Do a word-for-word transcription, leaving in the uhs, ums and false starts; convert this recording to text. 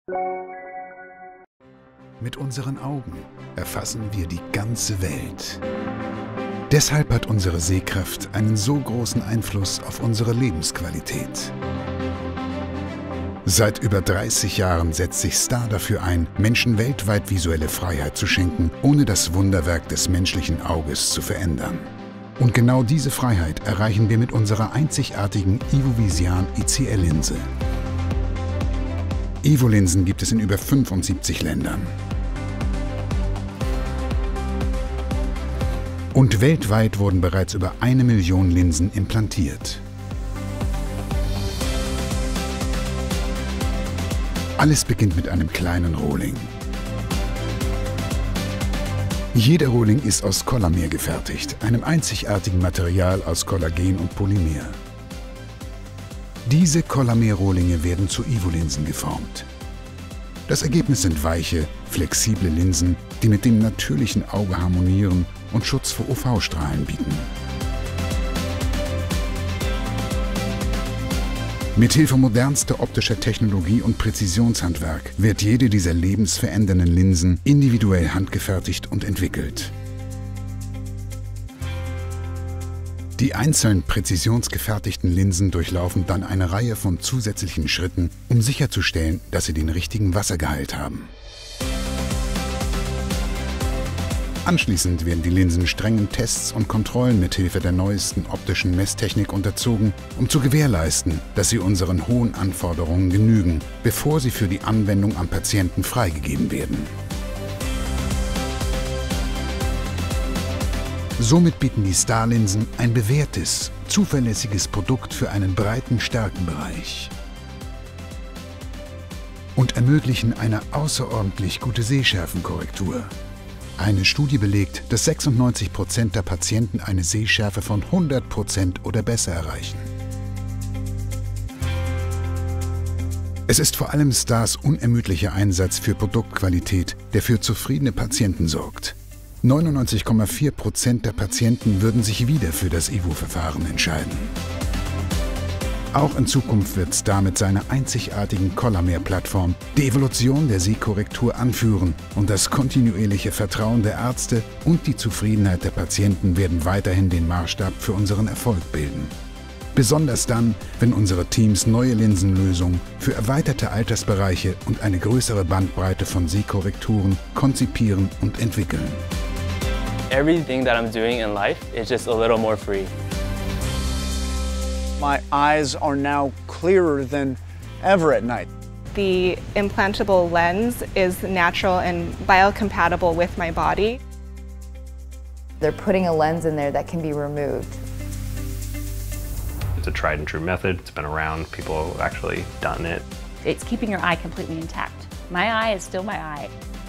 Mit unseren Augen erfassen wir die ganze Welt. Deshalb hat unsere Sehkraft einen so großen Einfluss auf unsere Lebensqualität. Seit über dreißig Jahren setzt sich Star dafür ein, Menschen weltweit visuelle Freiheit zu schenken, ohne das Wunderwerk des menschlichen Auges zu verändern. Und genau diese Freiheit erreichen wir mit unserer einzigartigen Evo-Visian I C L-Linse. Evo-Linsen gibt es in über fünfundsiebzig Ländern. Und weltweit wurden bereits über eine Million Linsen implantiert. Alles beginnt mit einem kleinen Rohling. Jeder Rohling ist aus Collamer gefertigt, einem einzigartigen Material aus Kollagen und Polymer. Diese Collamer-Rohlinge werden zu Evo-Linsen geformt. Das Ergebnis sind weiche, flexible Linsen, die mit dem natürlichen Auge harmonieren und Schutz vor U V-Strahlen bieten. Mithilfe modernster optischer Technologie und Präzisionshandwerk wird jede dieser lebensverändernden Linsen individuell handgefertigt und entwickelt. Die einzeln präzisionsgefertigten Linsen durchlaufen dann eine Reihe von zusätzlichen Schritten, um sicherzustellen, dass sie den richtigen Wassergehalt haben. Anschließend werden die Linsen strengen Tests und Kontrollen mithilfe der neuesten optischen Messtechnik unterzogen, um zu gewährleisten, dass sie unseren hohen Anforderungen genügen, bevor sie für die Anwendung am Patienten freigegeben werden. Somit bieten die Star-Linsen ein bewährtes, zuverlässiges Produkt für einen breiten Stärkenbereich und ermöglichen eine außerordentlich gute Sehschärfenkorrektur. Eine Studie belegt, dass sechsundneunzig Prozent der Patienten eine Sehschärfe von hundert Prozent oder besser erreichen. Es ist vor allem Stars unermüdlicher Einsatz für Produktqualität, der für zufriedene Patienten sorgt. neunundneunzig Komma vier Prozent der Patienten würden sich wieder für das Evo-Verfahren entscheiden. Auch in Zukunft wird Star mit seiner einzigartigen Collamer-Plattform die Evolution der Sehkorrektur anführen und das kontinuierliche Vertrauen der Ärzte und die Zufriedenheit der Patienten werden weiterhin den Maßstab für unseren Erfolg bilden. Besonders dann, wenn unsere Teams neue Linsenlösungen für erweiterte Altersbereiche und eine größere Bandbreite von Sehkorrekturen konzipieren und entwickeln. Everything that I'm doing in life is just a little more free. My eyes are now clearer than ever at night. The implantable lens is natural and biocompatible with my body. They're putting a lens in there that can be removed. It's a tried and true method. It's been around. People have actually done it. It's keeping your eye completely intact. My eye is still my eye.